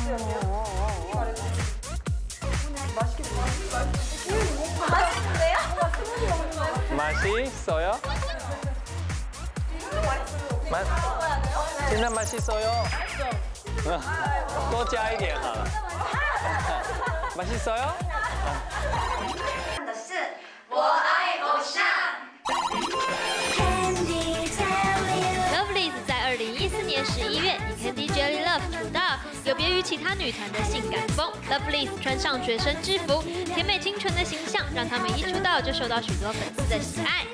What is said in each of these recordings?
맛있어요? 진짜 맛있어요? 또加一点好了。맛있어요? Lovelyz 在2014年11月以 Candy Jelly Love 出道，有别于其他女团的性感风 ，Lovelyz 穿上学生制服，甜美清纯的形象让他们一出道就受到许多粉丝的喜爱。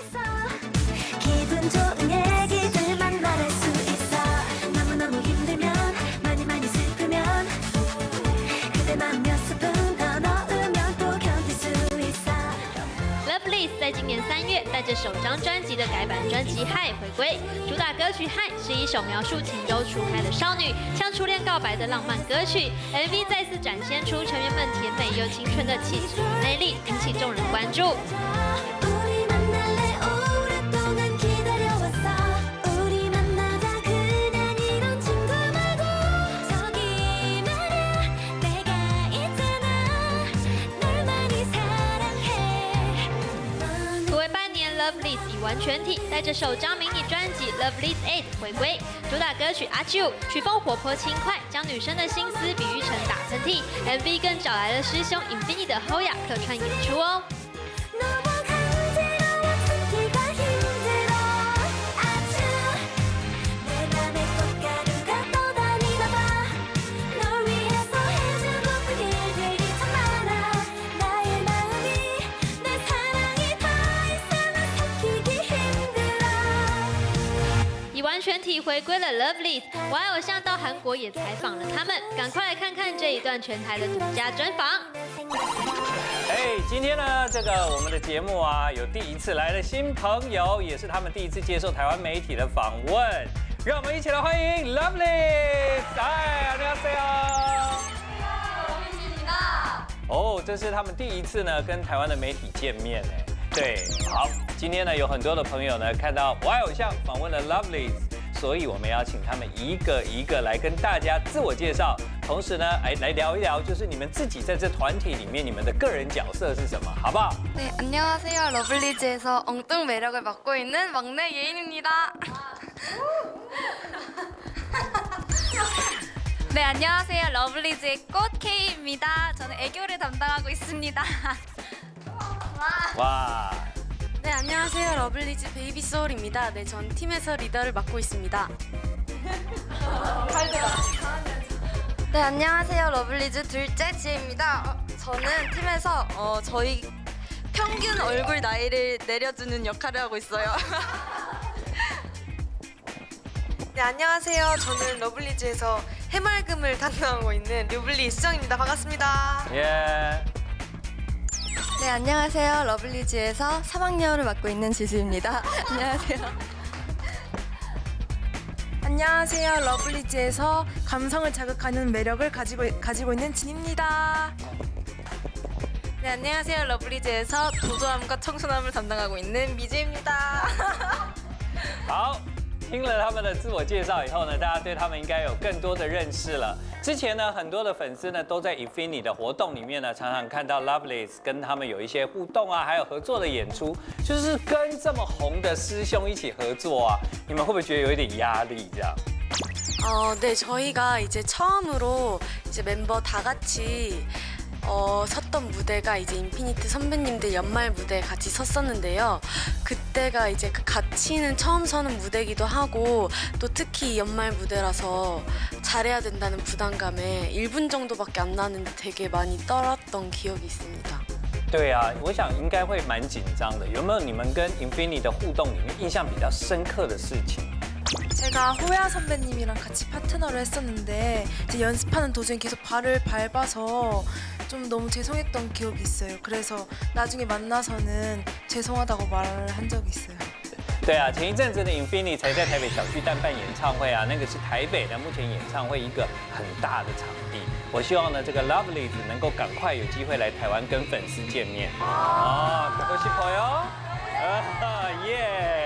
Lovelyz 在今年3月带着首张专辑的改版专辑《Hi》回归，主打歌曲《Hi》是一首描述情窦初开的少女向初恋告白的浪漫歌曲。MV 再次展现出成员们甜美又青春的气质与魅力，引起众人关注。 Lovelyz 以完全体带着首张迷你专辑《Lovelyz 8》回归，主打歌曲《阿啾》曲风活泼轻快，将女生的心思比喻成打喷嚏。MV 更找来了师兄 Infinity 的 Hoya 客串演出哦。 完全体回归了 Lovelyz， 我爱偶像到韩国也采访了他们，赶快来看看这一段全台的独家专访。 今天呢，我们的节目啊，有第一次来的新朋友，也是他们第一次接受台湾媒体的访问，让我们一起来欢迎 Lovelyz。哎，안녕하세요。哦，这是他们第一次呢跟台湾的媒体见面哎。 对，好，今天呢有很多的朋友呢看到我爱偶像访问了 Lovelyz， 所以我们要请他们一个一个来跟大家自我介绍，同时呢来聊一聊，就是你们自己在这团体里面你们的个人角色是什么，好不好？ 네, 안녕하세요. 러블리즈에서 엉뚱 매력을 맡고 있는 막내 예인입니다. 네, 안녕하세요. 러블리즈의 꽃 K입니다. 저는 애교를 담당하고 있습니다. 와. 네, 안녕하세요. 러블리즈 베이비 소울입니다. 네, 전 팀에서 리더를 맡고 있습니다. 네, 안녕하세요. 러블리즈 둘째 지혜입니다. 저는 팀에서 저희 평균 얼굴 나이를 내려주는 역할을 하고 있어요. 네, 안녕하세요. 저는 러블리즈에서 해맑음을 담당하고 있는 류블리 수정입니다. 반갑습니다. 예. 네, 안녕하세요. 러블리즈에서 3학년을 맡고 있는 지수입니다. 안녕하세요. 안녕하세요. 러블리즈에서 감성을 자극하는 매력을 가지고 있는 진입니다. 네, 안녕하세요. 러블리즈에서 도도함과 청순함을 담당하고 있는 미지입니다. 好。 听了他们的自我介绍以后呢，大家对他们应该有更多的认识了。之前呢，很多的粉丝呢都在 Infinity 的活动里面呢，常常看到 Lovelyz 跟他们有一些互动啊，还有合作的演出，就是跟这么红的师兄一起合作啊，你们会不会觉得有一点压力这样？ 네, 저희가 이제 처음으로 이제 멤버 다 같이 섰던 무대가 이제 인피니트 선배님들 연말 무대에 같이 섰었는데요. 그때가 이제 그 같이는 처음 서는 무대이기도 하고 또 특히 연말 무대라서 잘해야 된다는 부담감에 1분 정도밖에 안 나는데 되게 많이 떨었던 기억이 있습니다. 对啊，我想应该会蛮紧张的。有没有你们跟 Infinity 的互动里面印象比较深刻的事情？ 제가 호야 선배님이랑 같이 파트너를 했었는데 이제 연습하는 도중에 계속 발을 밟아서 좀 너무 죄송했던 기억이 있어요. 그래서 나중에 만나서는 죄송하다고 말을 한 적이 있어요. 对啊，前一阵子的 Infinity 才在台北小巨蛋办演唱会啊，那个是台北的目前演唱会一个很大的场地。我希望呢，这个 Lovelyz 能够赶快有机会来台湾跟粉丝见面。哦，보고 싶어요？耶！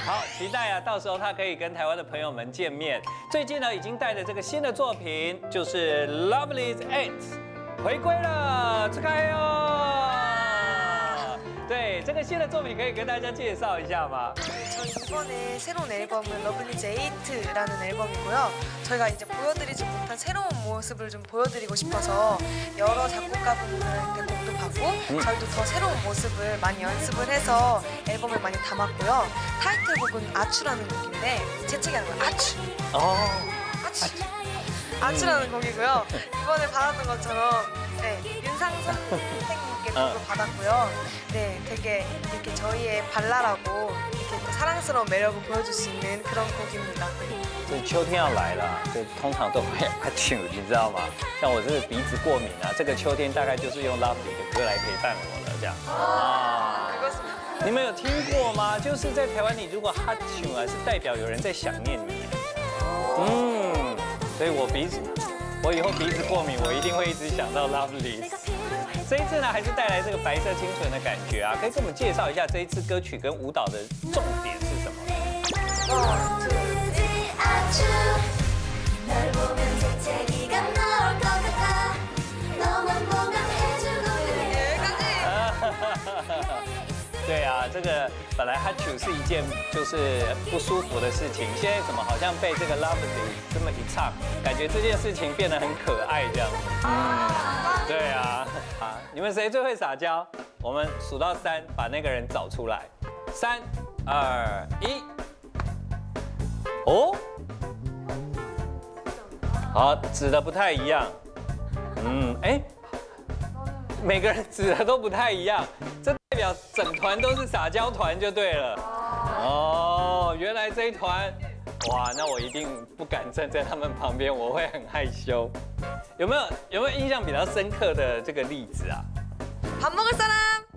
好，期待啊，到时候他可以跟台湾的朋友们见面。最近呢，已经带着这个新的作品，就是 Lovelyz 8回归了，축하해요。对，这个新的作品可以跟大家介绍一下吗？ 저희 이번에 새로운 앨범은 러블리즈 8라는 앨범이고요. 저희가 이제 보여드리지 못한 새로운 모습을 좀 보여드리고 싶어서 여러 작곡가분들한테 곡도 받고 저희도 더 새로운 모습을 많이 연습을 해서 앨범을 많이 담았고요. 타이틀곡은 아추라는 곡인데 재채기 하는 거예요. 아추. 아추. 아추라는 곡이고요. 이번에 받았던 것처럼 네, 윤상선 선생님께 곡을 받았고요. 네, 되게 이렇게 저희의 발랄하고 이렇게 또 사랑스러운 매력을 보여줄 수 있는 그런 곡입니다. 这秋天要来了，就通常都会action，你知道吗？像我是鼻子过敏啊，这个秋天大概就是用 Lovely 的歌来陪伴我了，这样啊。你们有听过吗？就是在台湾，你如果 action 啊，是代表有人在想念你。所以我以后鼻子过敏，我一定会一直想到 Lovelyz。这一次呢，还是带来这个白色清纯的感觉啊，可以跟我们介绍一下这一次歌曲跟舞蹈的重点是什么？ 对啊，这个本来hachu是一件就是不舒服的事情，现在怎么好像被这个 Lovelyz 这么一唱，感觉这件事情变得很可爱这样子。对啊，好，你们谁最会撒娇？我们数到3，把那个人找出来。3、2、1。哦，好，指的不太一样。每个人指的都不太一样，这代表整团都是撒娇团就对了。哦，原来这一团，哇，那我一定不敢站在他们旁边，我会很害羞。有没有印象比较深刻的这个例子啊？ 밥 먹을 사람?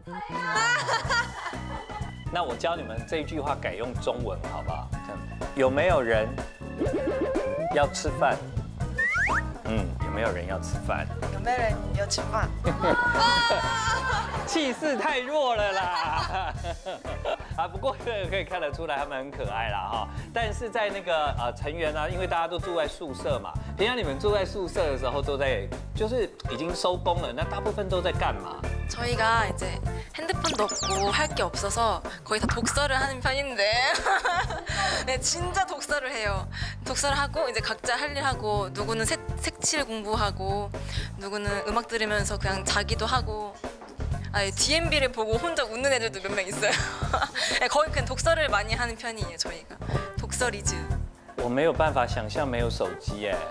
那我教你们这一句话改用中文好不好？有没有人要吃饭？有没有人要吃饭？ 有没有人要吃饭？ 气势太弱了啦！啊，不过这个可以看得出来他们很可爱啦哈。但是在那个成员呢，因为大家都住在宿舍嘛，平常你们住在宿舍的时候都在就是已经收工了，那大部分都在干嘛？ 저희가 이제 핸드폰도 없고 할 게 없어서 거의 다 독서를 하는 편인데 네, 진짜 독서를 해요. 독서를 하고 이제 각자 할 일 하고 누구는 색칠 공부하고 누구는 음악 들으면서 그냥 자기도 하고 DMB를 보고 혼자 웃는 애들도 몇 명 있어요. 거의 그냥 독서를 많이 하는 편이에요, 저희가. 독서리즈. 我没有办法想象没有手机哎。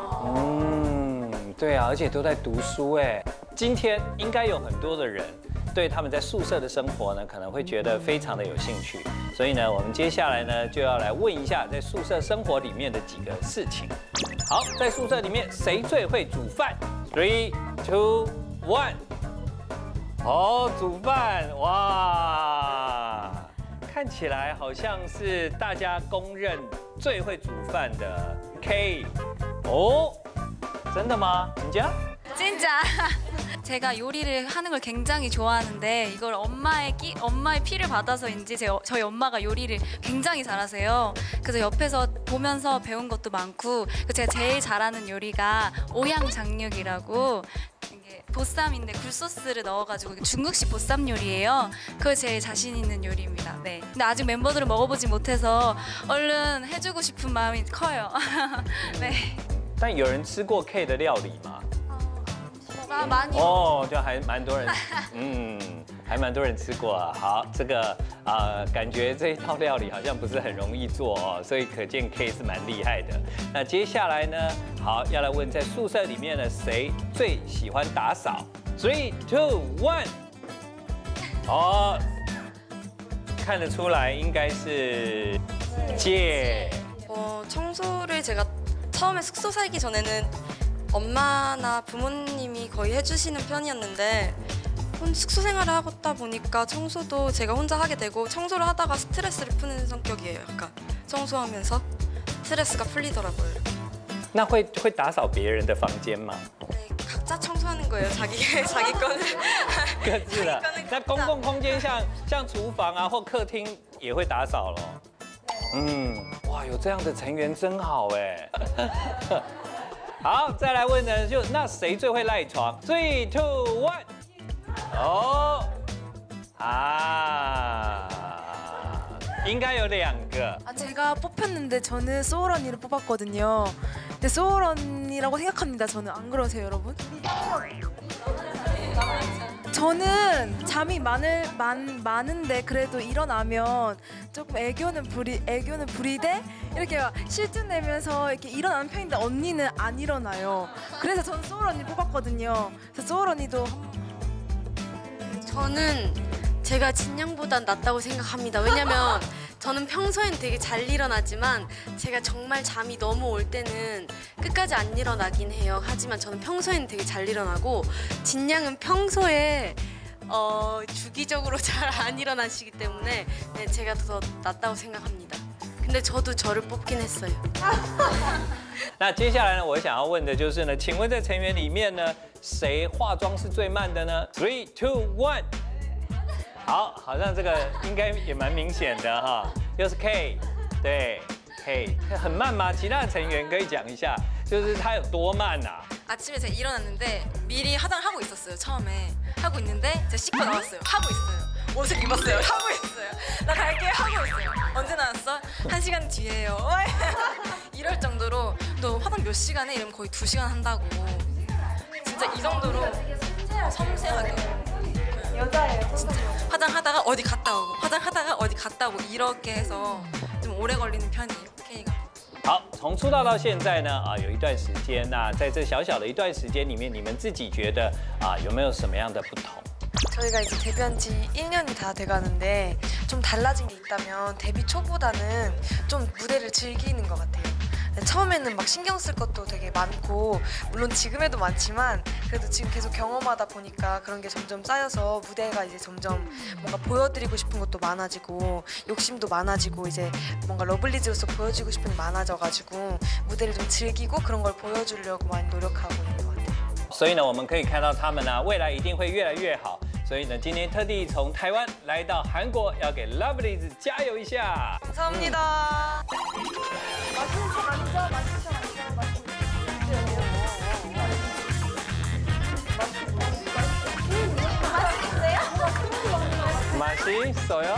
对啊，而且都在读书哎。今天应该有很多的人对他们在宿舍的生活呢，可能会觉得非常的有兴趣。所以呢，我们接下来呢就要来问一下在宿舍生活里面的几个事情。好，在宿舍里面谁最会煮饭 ？3、2、1。哦，煮饭哇！看起来好像是大家公认最会煮饭的 K。哦，真的吗？你家？ 진짜 제가 요리를 하는 걸 굉장히 좋아하는데 이걸 엄마의 피를 받아서인지 저희 엄마가 요리를 굉장히 잘하세요. 그래서 옆에서 보면서 배운 것도 많고 제가 제일 잘하는 요리가 오양장육이라고 이게 보쌈인데 굴소스를 넣어가지고 중국식 보쌈 요리예요. 그거 제일 자신 있는 요리입니다. 네. 근데 아직 멤버들은 먹어보지 못해서 얼른 해주고 싶은 마음이 커요. 네. 但有人吃过 K 的料理吗？ 아, 많이. 哦，就还蛮多人，还蛮多人吃过啊。好，这个感觉这一套料理好像不是很容易做哦，所以可见 K 是蛮厉害的。那接下来呢，好，要来问在宿舍里面呢，谁最喜欢打扫？3、2、1。哦，看得出来应该是姐。 청소를 제가 처음에 숙소 살기 전에는 엄마나 부모님이 거의 해주시는 편이었는데 숙소 생활을 하다 보니까 청소도 제가 혼자 하게 되고 청소를 하다가 스트레스를 푸는 성격이에요. 약간 청소하면서 스트레스가 풀리더라고요. 那会打扫别人的房间吗？ 네, 각자 청소하는 거예요. 자기 거는. 各自的。那公共空间像厨房啊或客厅也会打扫咯。 哇，有这样的成员真好哎。好，再来问呢，就那谁最会赖床？3、2、1。哦，应该有2个。 제가 뽑혔는데 저는 소울 언니를 뽑았거든요. 근데 소울 언니라고 생각합니다. 저는 안 그러세요, 여러분? 저는 잠이 많은데 그래도 일어나면 조금 애교는 부리되 이렇게 막 실증 내면서 이렇게 일어나는 편인데 언니는 안 일어나요. 그래서 저는 소울 언니 뽑았거든요. 그래서 소울 언니도 저는 제가 진영보단 낫다고 생각합니다. 왜냐면 저는 평소엔 되게 잘 일어나지만 제가 정말 잠이 너무 올 때는 끝까지 안 일어나긴 해요. 하지만 저는 평소엔 되게 잘 일어나고 진양은 평소에 주기적으로 잘 안 일어나시기 때문에 네, 제가 더 낫다고 생각합니다. 근데 저도 저를 뽑긴 했어요. 那接下来呢，我想要问的就是呢，请问在成员里面呢，谁化妆是最慢的呢？3、2、1。好像这个应该也蛮明显的哈，又是 K， 对 K， 很慢吗？其他的成员可以讲一下，就是他有多慢啊？ 아침에 제가 일어났는데 미리 화장을 하고 있었어요. 처음에 하고 있는데 제가 씻고 나왔어요. 하고 있어요. 옷을 입었어요. 하고 있어요. 나 갈게요. 하고 있어요. 언제 나왔어? 1시간 뒤에요. 이럴 정도로 너 화장 몇 시간에? 이러면 거의 2시간 한다고. 진짜 이 정도로 섬세하게. 여자예요. 진짜 화장하다가 어디 갔다 오고 화장하다가 어디 갔다 오고 이렇게 해서 좀 오래 걸리는 편이에요. K가. 好，从出道到现在呢，有一段时间，那在这小小的一段时间里面，你们自己觉得有没有什么样的不同？ 저희가 이제 데뷔한 지 1년이 다 돼가는데 좀 달라진 게 있다면 데뷔 초보다는 좀 무대를 즐기는 것 같아요. 처음에는 막 신경 쓸 것도 되게 많고 물론 지금에도 많지만 그래도 지금 계속 경험하다 보니까 그런 게 점점 쌓여서 무대가 이제 점점 뭔가 보여드리고 싶은 것도 많아지고 욕심도 많아지고 이제 뭔가 러블리즈로서 보여주고 싶은 게 많아져가지고 무대를 좀 즐기고 그런 걸 보여주려고 많이 노력하고 있는 것 같아요. 所以呢，我们可以看到他们呢，未来一定会越来越好。所以呢，今天特地从台湾来到韩国，要给 Lovelyz 加油一下。 감사합니다. 맛있어요?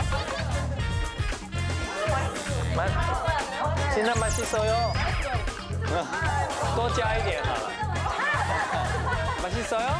진짜 맛있어요? 多加一点好了。맛있어요?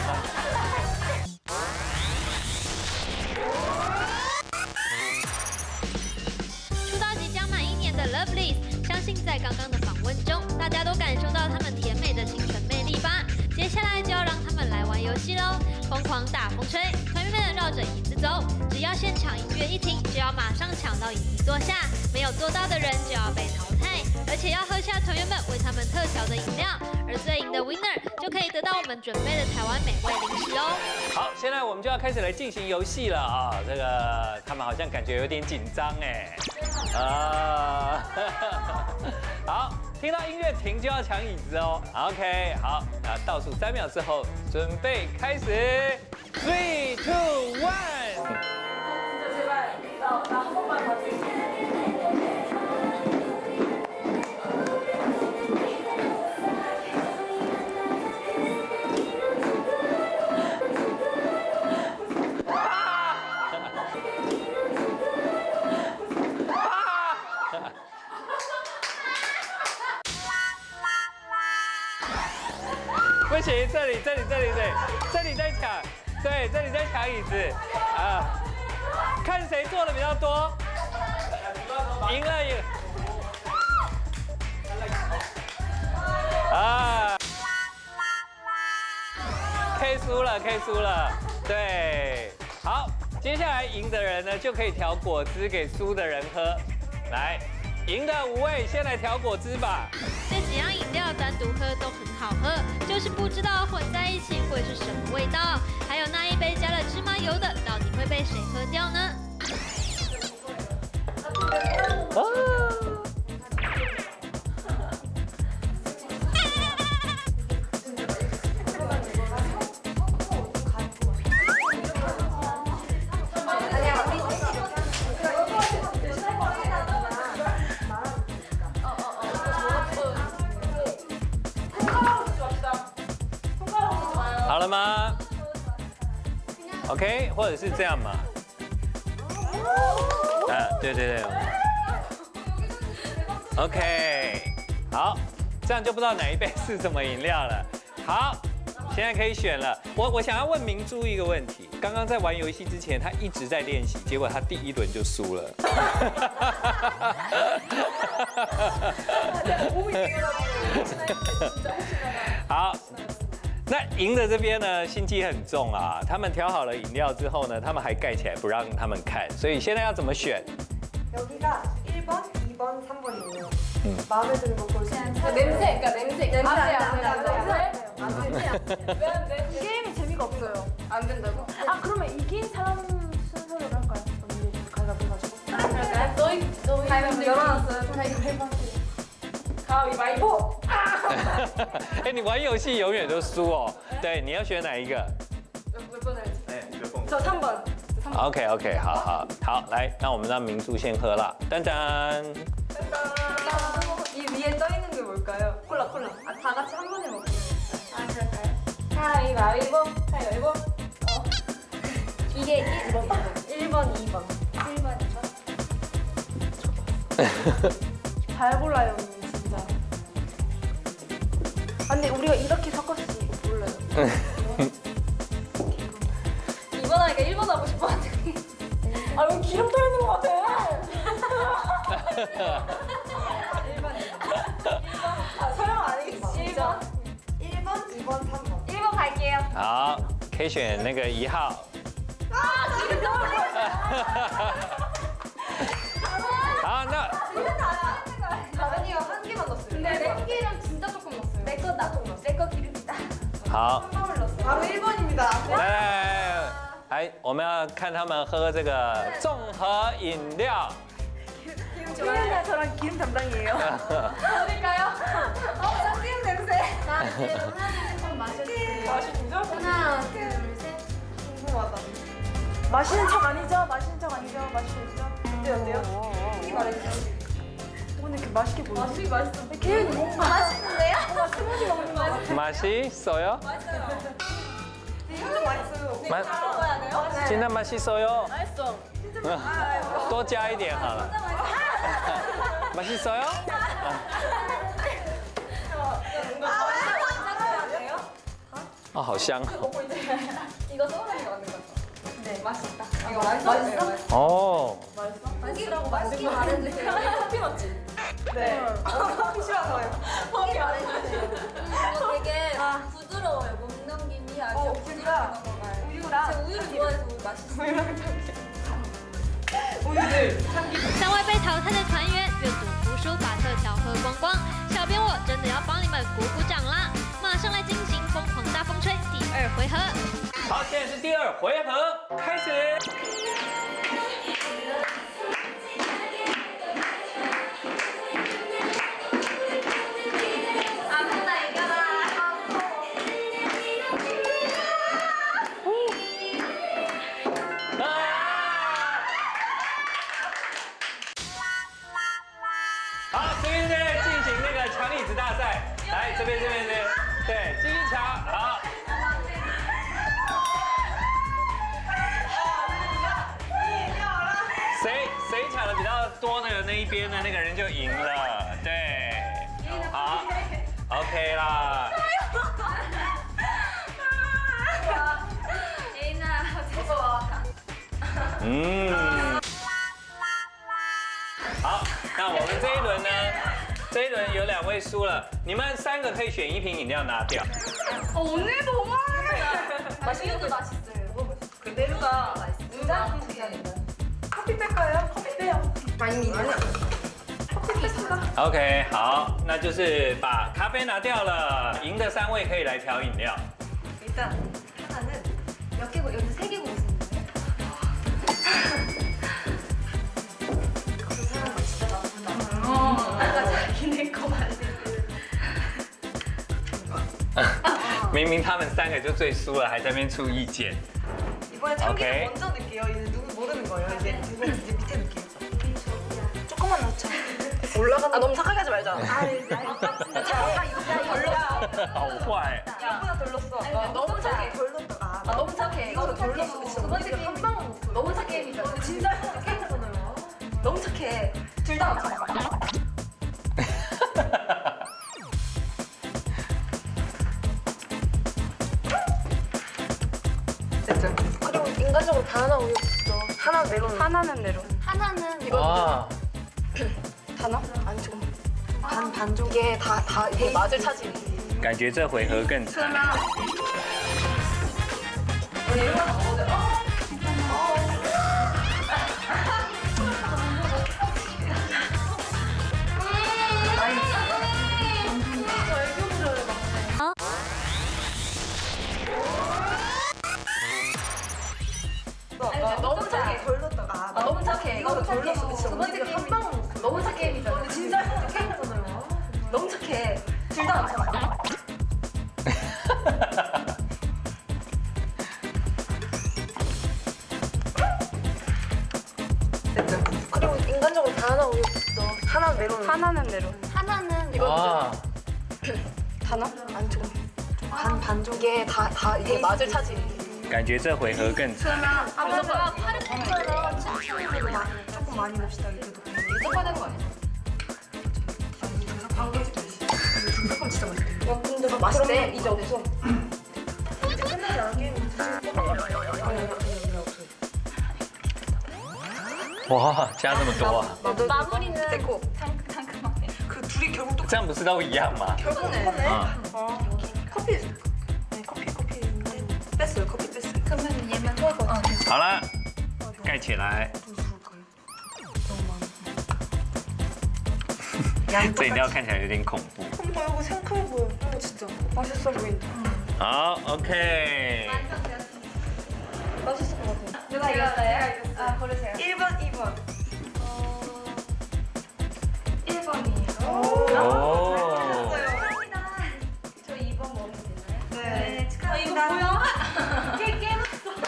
出道即将满1年的 Lovelyz， 相信在刚刚的访问中，大家都感受到他们甜美的青春魅力吧。接下来就要让他们来玩游戏喽！疯狂大风吹，团员们绕着椅子走，只要现场音乐一停，就要马上抢到椅子坐下，没有做到的人就要被淘汰，而且要喝下团员们为他们特调的饮料，而最赢的 winner 就可以得到我们准备的台湾美味零食哦。 好，现在我们就要开始来进行游戏了啊！这个他们好像感觉有点紧张哎，好。 听到音乐停就要抢椅子哦。OK， 好，那倒数3秒之后，准备开始，3、2、1。不行，这里在抢，对，这里在抢椅子啊，看谁做的比较多，赢了啊 ，K 输了，对，好，接下来赢的人呢就可以调果汁给输的人喝，来。 赢的5位，先来调果汁吧。 这几样饮料单独喝都很好喝，就是不知道混在一起会是什么味道。还有那一杯加了芝麻油的，到底会被谁喝掉呢？ 好了吗？OK， 或者是这样嘛？对对对。OK， 好，这样就不知道哪一杯是什么饮料了。好，现在可以选了。我想要问明珠一个问题，刚刚在玩游戏之前，他一直在练习，结果他第1轮就输了。好。那赢的这边呢，心机很重啊。他们调好了饮料之后呢，他们还盖起来不让他们看，所以现在要怎么选？ 여기가 1번, 2번, 3번이에요. 마음에 드는 거 고르세요. 냄새, 그러니까 냄새. 안 돼. 게임이 재미가 없어요. 안 된다고? 아 그러면 이긴 사람 순서로 할까요? 언니 가위바위보 가지고. 그럴까요? 너희 가위바위보 열어놨어요. 가위바위보. 가위바위보. 哎，你玩游戏永远都输哦。对，你要选哪一个？ 몇 번 할지? 저 3번. OK， 好，来，那我们让明珠先喝了。噔噔， 이 위에 떠 있는 게 뭘까요? 콜라. 아, 다 같이 한 번에 먹는 거예요. 아, 그럴까요? 가위바위보. 이게 1번, 2번. 1번, 2번. 잘 골라요, 언니, 진짜. 아, 근데 우리가 이렇게 섞었으니 몰라요. 2번 하니까 1번 하고 싶어가지고. 아, 여기 기름 떠 있는 것 같아. 1번. 아, 설명 안 하겠지. 1번, 2번, 3번. 1번 갈게요. 好，可以选那个1号。 好，那 다른이가 한 개만 넣었어요. 근데 내 기름 진짜 조금 넣었어요. 내 거 나 좀 넣었어. 내 거 기름이다. 好， 바로 1번입니다. 来，我们要看他们喝这个综合饮料。 희연이랑 저랑 기름 담당이에요. 어딜까요? 쌍기름 냄새. 자, 이제 하나는 좀 마셔주세요. 맛있죠? 하나, 둘, 셋. 궁금하다. 마시는 척 아니죠? 마시는 척 아니죠? 마시죠? 어때요? 이 말해주세요. 근데 이렇게 맛있게 보여. 맛있어. 기운이 뭔가 맛있는데요? 스무디 먹는 거 같아. 맛있어요? 진짜 맛있어요. 맛 먹어야 돼요? 진짜 맛있어요? 맛있어. 多加一点好了。맛있어요? 아, 好香。 이거 소원이가 만든 거죠? 네. 맛있다. 이거 맛있어? 어. 맛있으라고 맛있게 말해주세요. 커피 맞지? 네. 커피 싫어서요. 커피 안 해주세요. 이거 되게 부드러워요. 목 넘김이 아주 우유가 부드럽게 넘어가요. 우유랑 제가 우유를 좋아해서 우유 맛있어요. 우유를 向未被淘汰的团员阅读服输，把特调喝光光。小编我真的要帮你们鼓鼓掌啦！马上来进行疯狂大风吹第2回合。 好，现在是第2回合，开始。 好，这边在进行那个抢椅子大赛，来这边，对，继续抢，好。谁抢的比较多的那一边的那个人就赢了，对，好 ，OK 啦。 好，那我们这一轮呢？这一轮有2位输了，你们3个可以选1瓶饮料拿掉。 오늘 정말 맛있는 게 맛있어요. 그대로가 맛있어요. 커피 뺄까요? 커피 빼요. 아니. 커피 뺐습니다. OK， 好，那就是把咖啡拿掉了，赢的3位可以来调飲料。 일단 하나는 몇 개고 여기 3개 고르있는데 아까 자기네 거 만들고 明明他们3个就最输了，还在那边出意见。 이번에 참기름 오케이. 먼저 넣을게요. 이제 누구 모르는 거예요. 이제 누구 이제 밑에 넣을게요. 조금만 넣자. 올라가. 아 너무 착하게 하지 말자. 아 이거 걸렸어. 好坏。 이거보다 덜 넣었어. 너무 착해. 두 번째 게임 한방 너무 착해 게임이잖아. 진짜 두 번째 게임이잖아요. 너무 착해. 둘 다 맞춰. 됐죠. 그리고 인간적으로 단어 우유부터 하나는 메론. 하나는 메론. 하나는 이거 아, 단어? 아니 조금 반 좀. 이게 다 이게 맛을 차지. 感觉这回合更惨。 너무 착해. 덜 넣었다가. 너무 착해. 이거 덜 넣었어. 두 번째 게임 한방 너무 착해 게임이잖아. 진짜 두 번째 게임이잖아요. 너무 착해. 둘 다 맞춰. 됐죠. 그리고 인간적으로 단어 우유부터 하나는 메론. 하나는 메론. 하나는 이거 아， 단어? 아니 조금 반 좀. 이게 다 이게 맛을 차지. 感觉这回合更惨。 아빠가 팔을 굽혀서 칭찬으로 조금 많이 봅시다. 그래도 예상해야 되는 거 아니야? 방금 조금 진짜 맛있대. 야 근데 맛있대. 이제 없어. 이제 끝나지 않은 게임은 哇，加这么多啊！ 마무리는 됐고. 그 둘이 결국 또 这样不是都一样吗？ 결국은 아. 커피. 네 커피 뺐어요. 커피 뺐어요. 그러면 얘만 토할 것 같아. 好了，盖起来。这饮料看起来有点恐怖。 이거 생각해 보여. 이거 진짜 맛있어 보인다. 好，OK。 맛있을 것 같아. 누가 이겼어요? 아 고르세요. 1번, 2번. 1번이요. 哦。 저 2번 먹으면 되나요? 네. 축하합니다. 이거 뭐야? 깨놨어.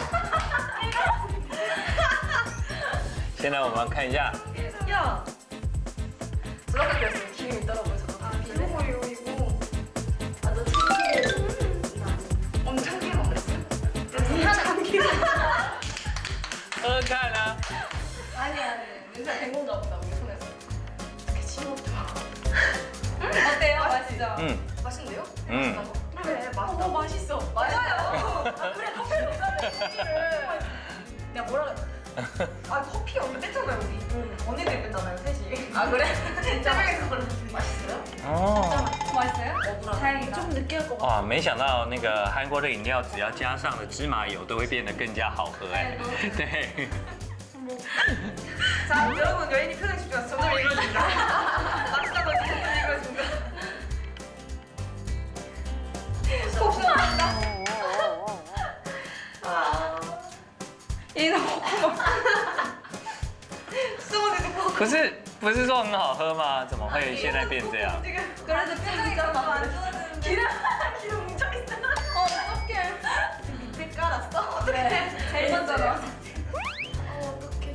现在我们看一下， 야. 들어가 그랬어요. 기름 있더라고요. 저거. 이거. 아, 너 참기름. 엄청 기름 없었어요? 참기름. 喝看啊。 아니. 냄새가 된 건가 보다, 우리 손에서. 이렇게 씹어줘. 어때요? 맛있죠? 嗯 맛있는데요? 嗯。 그래, 맛있어. 맛있어. 맞아요. 그래, 커피를 넣어야 커피를. 내가 뭐라 그랬어? 아, 커피 언니 뺐잖아요, 우리. 언니들 뺐잖아요, 셋이. 아, 그래? 진짜 맛있어요? 哦。 맛있어요? 다행이다. 좀 느끼할 것 같아. 哇，没想到那个韩国的饮料只要加上了芝麻油，都会变得更加好喝哎。对。 자, 여러분, 여인이 표정 집중하세요. 점점 이루어진다. 맛있다고 점점 이루어진다. 폭풍한다. 不是说很好喝吗？怎么会现在变这样？ 그래도 표정이 너무 안 좋아지는데. 기름 뭉쳐있어. 어떡해. 밑에 깔았어? 어떡해. 제일 먼저 넣었어. 어떡해.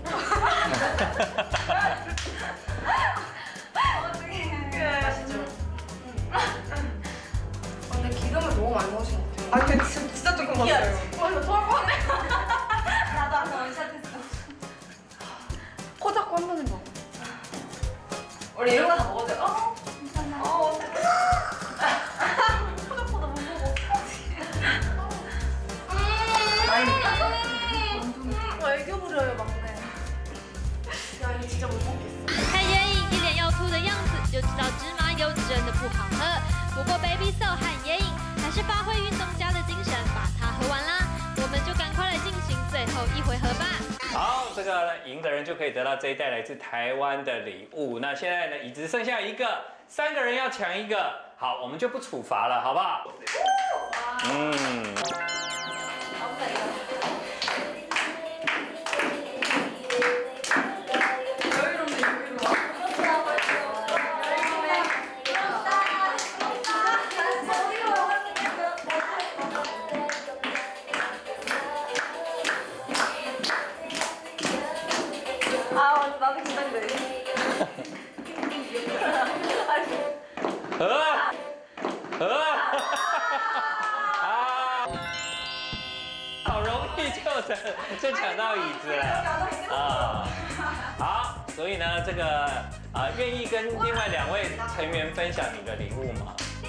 어떡해. 맛있죠? 근데 기름을 너무 많이 넣으신 것 같아요. 아, 근데 진짜 조금 넣었어요. 이거 토할 뻔해. 나도 아까 원샷했어. 코 잡고 한 번에 먹어. 우리 이런 거 다 먹어도 돼? 괜찮아. 어떡해. 코 잡고 나못 먹어. 애교 부려요, 막내. 야, 이거 진짜 못 먹겠어. 看眼影一脸要吐的样子，就知道芝麻油真的不好喝。不过 Baby So 和眼影还是发挥运动家的精神，把它喝完啦。我们就赶快来进行最后一回合吧。 好，这个呢，赢的人就可以得到这一袋来自台湾的礼物。那现在呢，已只剩下一个，3个人要抢一个。好，我们就不处罚了，好不好？嗯。 아, 나도 긴장돼. 好容易就抢到椅子了啊！好，所以呢，这个愿意跟另外2位成員分享你的礼物吗？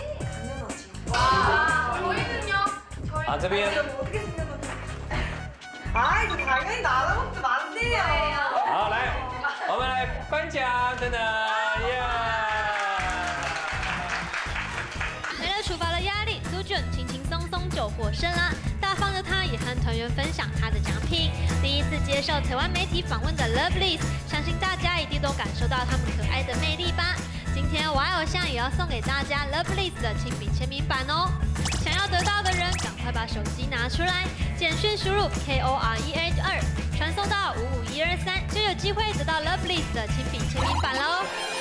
아, 저희는요. 어떻게 생겼는지. 아, 이거 당연히 나눠먹지 마세요. 好，来，我们来颁奖，等等，耶！ 没了处罚的压力，苏俊轻轻松松就获胜啦。大方的他也和团员分享他的奖品。第一次接受台湾媒体访问的 Lovelyz， 相信大家一定都感受到他们可爱的魅力吧。今天我爱偶像也要送给大家 Lovelyz 的亲笔签名版哦。想要得到的人，赶快把手机拿出来，简讯输入 KOREA2，传送到55123，就有机会得到 Lovelyz 的亲笔签名版喽。